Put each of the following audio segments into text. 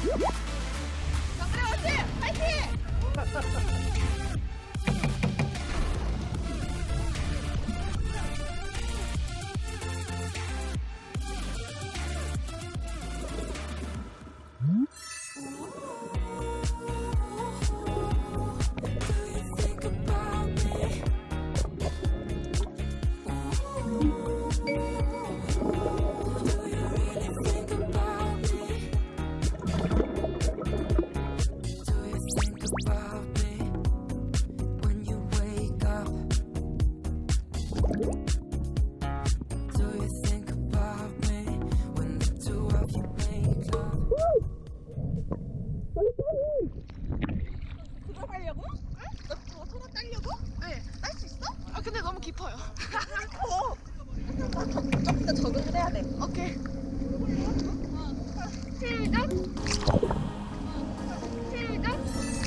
정글의 원팀 파이팅! 그걸 하려고? 응? 너 그거 소라 따려고? 네. 딸 수 있어? 아 근데 너무 깊어요. 조금 더 적응을 해야 돼. 오케이. 시작. 시작.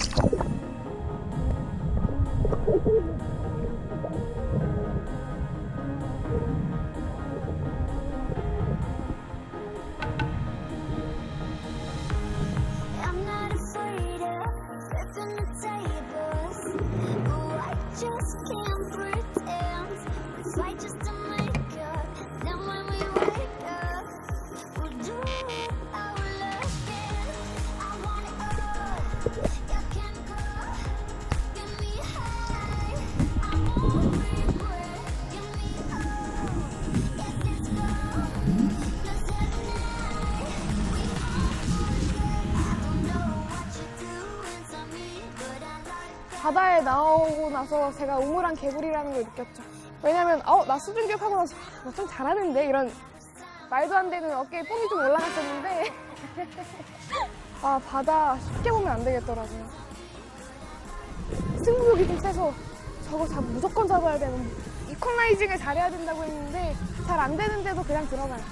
Just can't pretend it's like just a makeup. Then when we wake up, we'll do it all again. I want it all. You can go, get me high. I won't regret. Get me all. Yes, it's gone. 'Cause at night we all forget. I don't know what you're doing to me, but I like that. 바다에 나오고 나서 제가 우물안 개구리라는 걸 느꼈죠. 왜냐면 나 수중 교육하고 나서 나 좀 잘하는데 이런 말도 안 되는 어깨에 뽕이 좀 올라갔었는데 아 바다 쉽게 보면 안 되겠더라고요. 승부욕이 좀 세서 저거 무조건 잡아야 되는 이퀄라이징을 잘해야 된다고 했는데 잘 안 되는데도 그냥 들어가요.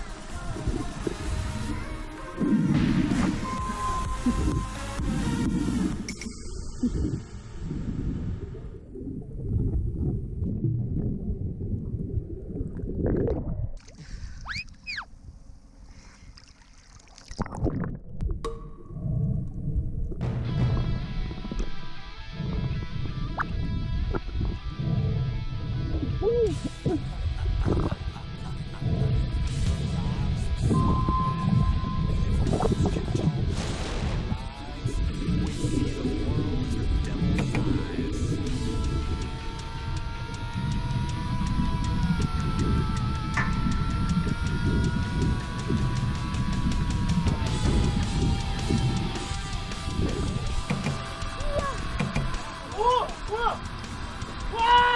뭐야? 와!